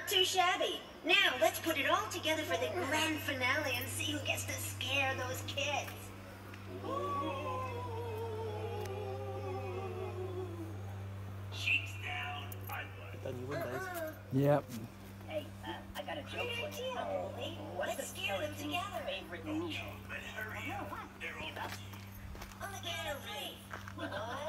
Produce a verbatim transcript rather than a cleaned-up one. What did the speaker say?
too shabby. Now, let's put it all together for the grand finale and see who gets to scare those kids. Cheeks down. 일단 이분 나이스. Yep. Hey, uh, I got a joke Great for you. idea, Holy. Let's scare them together. Favorite meal. But hurry up. They're all On the gallery. One,